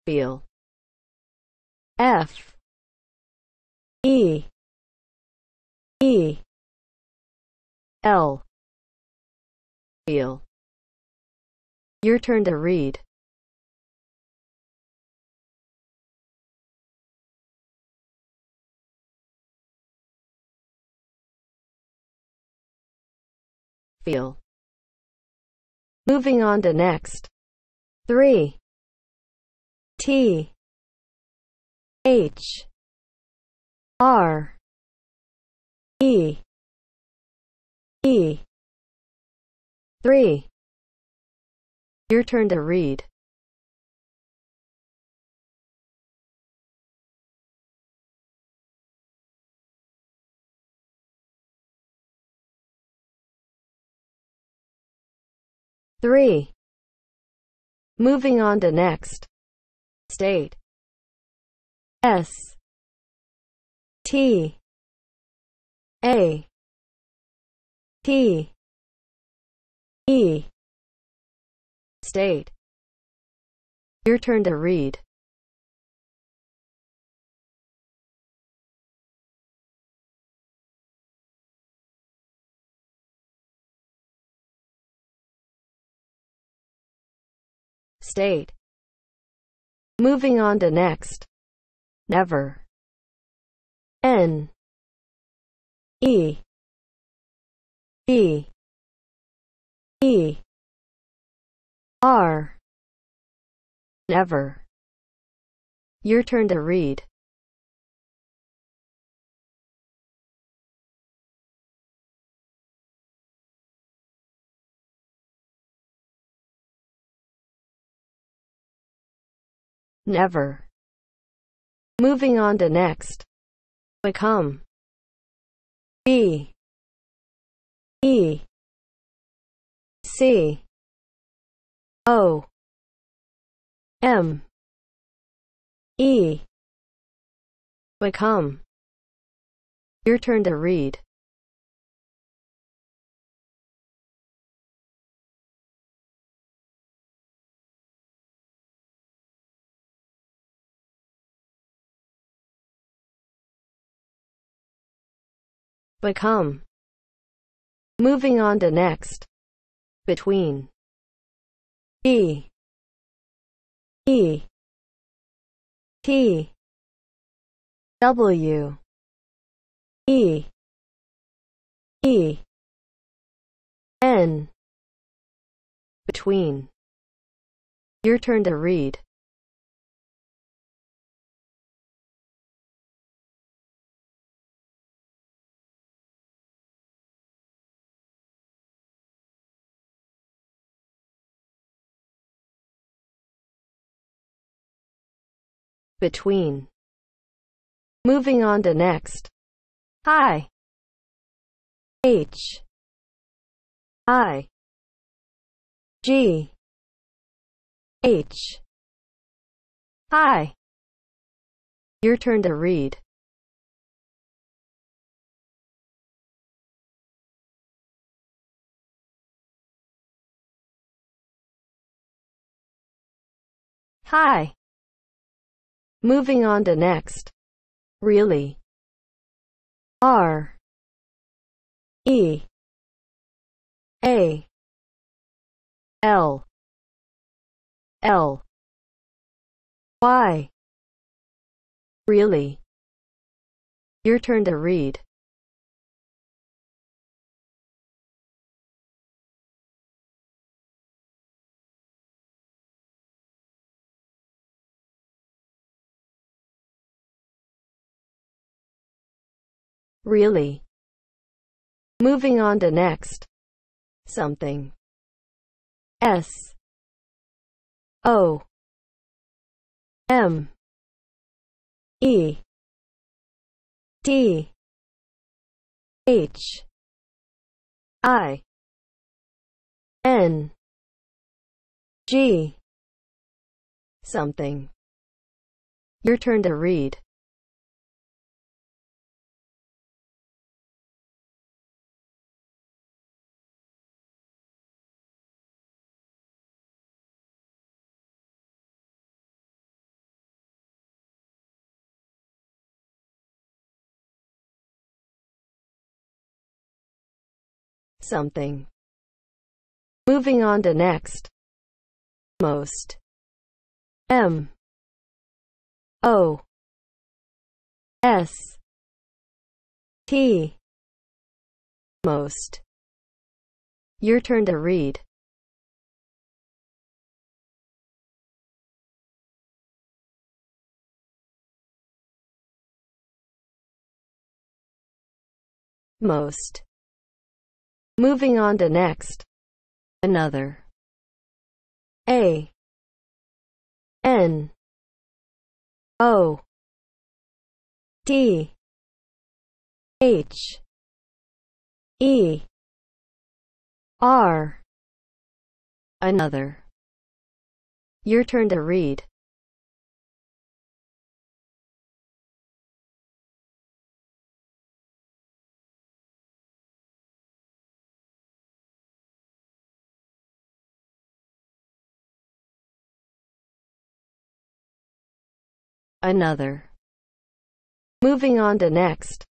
feel. F E E L, feel. Your turn to read. Feel. Moving on to next. 3 T H R E E 3. Your turn to read. Three. Moving on to next. State. S T A T E. State. Your turn to read. State. Moving on to next. Never. N E B E R. Never. Your turn to read. Never. Moving on to next. Become. B E C O M E. Become. Your turn to read. Become. Moving on to next. Between. B E T W E E N. Between. Your turn to read. Between. Moving on to next. Hi. H I G H. Hi. Your turn to read. Hi. Moving on to next. Really. R E A L L Y. Really. Your turn to read. Really. Moving on to next. Something. S O M E T H I N G. Something. Your turn to read. something. Moving on to next. Most. M O S T. Most. Your turn to read. Most. Moving on to next. Another. A N O D H E R. Another. Your turn to read. Another. Moving on to next.